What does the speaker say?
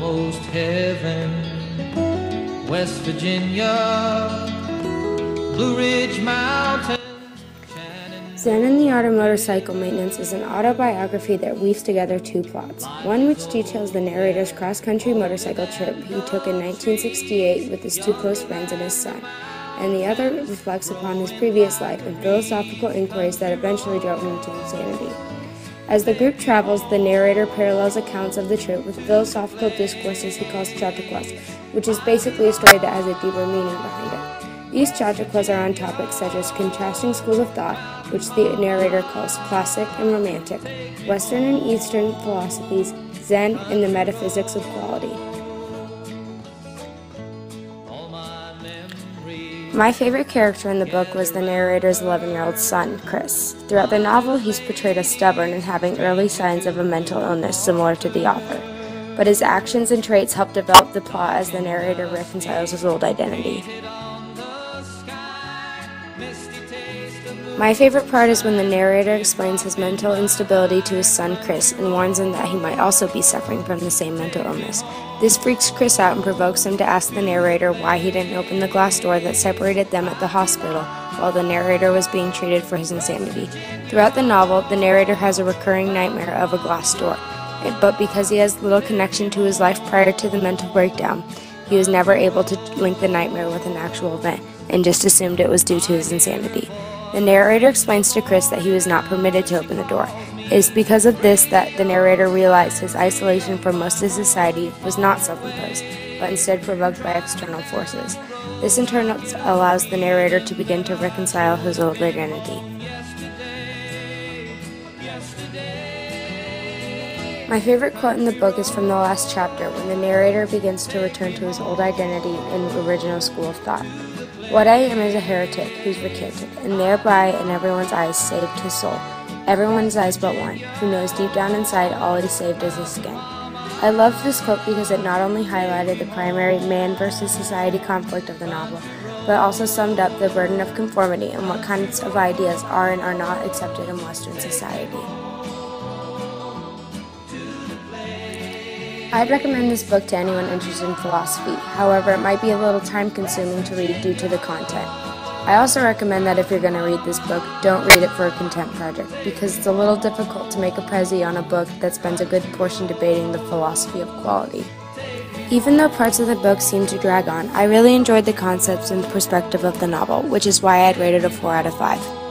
almost heaven. West Virginia, Blue Ridge Mountains. Zen and the Art of Motorcycle Maintenance is an autobiography that weaves together two plots. One which details the narrator's cross-country motorcycle trip he took in 1968 with his two close friends and his son, and the other reflects upon his previous life and philosophical inquiries that eventually drove him to insanity. As the group travels, the narrator parallels accounts of the trip with philosophical discourses he calls chautauquas, which is basically a story that has a deeper meaning behind it. These chautauquas are on topics such as contrasting schools of thought, which the narrator calls classic and romantic, Western and Eastern philosophies, Zen, and the metaphysics of quality. My favorite character in the book was the narrator's 11-year-old son, Chris. Throughout the novel, he's portrayed as stubborn and having early signs of a mental illness similar to the author, but his actions and traits help develop the plot as the narrator reconciles his old identity. My favorite part is when the narrator explains his mental instability to his son Chris and warns him that he might also be suffering from the same mental illness. This freaks Chris out and provokes him to ask the narrator why he didn't open the glass door that separated them at the hospital while the narrator was being treated for his insanity. Throughout the novel, the narrator has a recurring nightmare of a glass door, but because he has little connection to his life prior to the mental breakdown, he was never able to link the nightmare with an actual event and just assumed it was due to his insanity. The narrator explains to Chris that he was not permitted to open the door. It is because of this that the narrator realized his isolation from most of society was not self-imposed, but instead provoked by external forces. This in turn allows the narrator to begin to reconcile his old identity. My favorite quote in the book is from the last chapter, when the narrator begins to return to his old identity in the original school of thought. What I am is a heretic who's recanted, and thereby in everyone's eyes saved his soul. Everyone's eyes but one, who knows deep down inside all it is saved is his skin. I loved this quote because it not only highlighted the primary man versus society conflict of the novel, but also summed up the burden of conformity and what kinds of ideas are and are not accepted in Western society. I'd recommend this book to anyone interested in philosophy. However, it might be a little time-consuming to read due to the content. I also recommend that if you're going to read this book, don't read it for a contempt project, because it's a little difficult to make a prezi on a book that spends a good portion debating the philosophy of quality. Even though parts of the book seem to drag on, I really enjoyed the concepts and perspective of the novel, which is why I'd rate it a 4 out of 5.